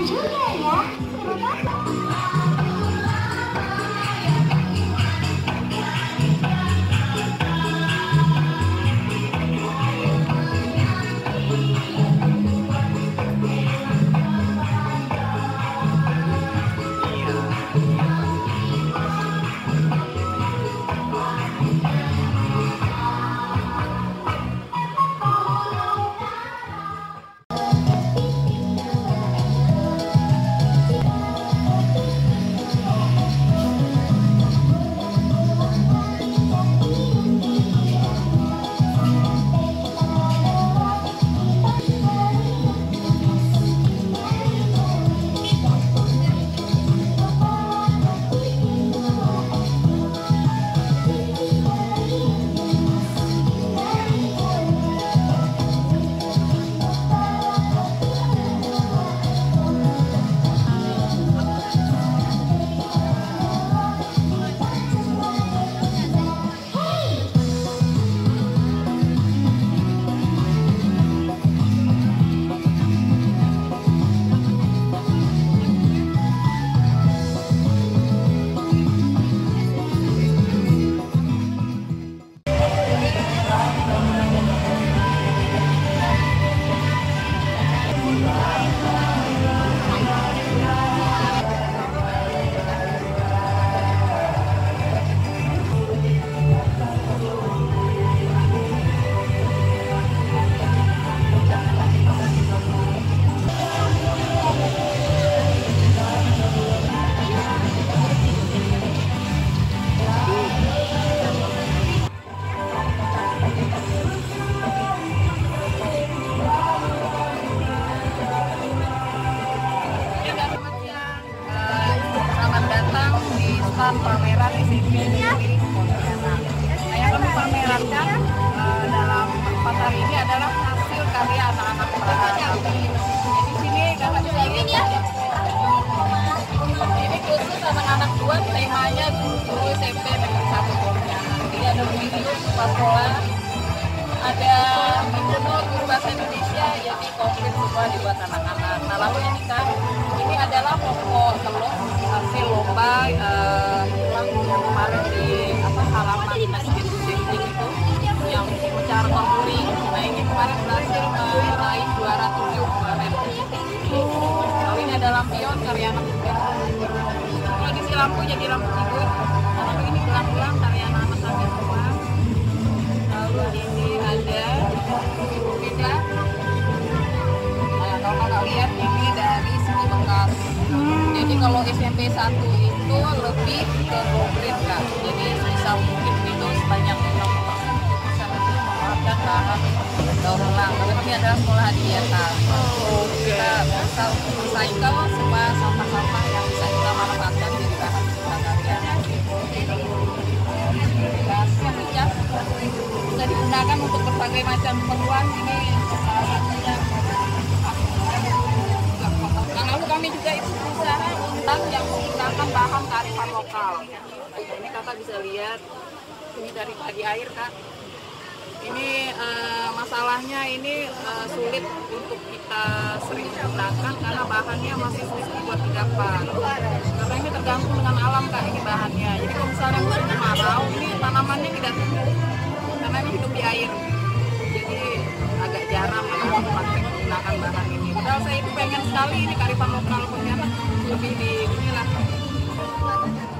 juga ya. Terima kasih. Pameran SMP Negeri Pontianak. Nah, yang kami pamerankan dalam 4 hari ini adalah hasil karya anak-anak kami. Di sini kakak bisa lihat ya. Ini khusus anak-anak tua, temanya guru SMP Negeri 1 Pontianak. Jadi ada video sekolah, ada video guru bahasa Indonesia, jadi komplit semua dibuat anak-anak. Nah, lalu ini adalah pokok telur hasil lomba yang kemarin di halaman masjid Jengking itu yang mencar konturing. Nah, ini kemarin berhasil meraih juara 7 kemarin. Lalu ini ada lampion karya anak muda. Kalau di sini lampu jadi lampu tidur. Lalu ini gelang-gelang karya anak-anak kami semua. Lalu ini ada beda. Nah, kalau kakak lihat ini dari segi bekas. Jadi kalau SMP 1 itu lebih ke konkret Kak. Jadi bisa mungkin itu sebanyak 60% bisa lebih memanfaatkan bahan daur ulang. Tapi kami adalah sekolah biasa. Kita bisa recycle semua sampah-sampah yang bisa kita manfaatkan jadi bahan karya. Gas yang pecah bisa digunakan untuk berbagai macam keperluan. Ini salah satunya. Nah, lalu kami juga itu berusaha untuk yang menggunakan bahan kearifan lokal. Ini kakak bisa lihat, ini dari pagi air Kak. Ini masalahnya ini sulit untuk kita sering gunakan karena bahannya masih sulit dibuat didapat. Karena ini tergantung dengan alam Kak, ini bahannya. Jadi kalau misalnya musim kemarau, ini tanamannya tidak tumbuh karena ini hidup di air. Jadi agak jarang anak praktek menggunakan bahan ini. Padahal saya itu pengen sekali ini kearifan lokal Pontianak lebih di inilah.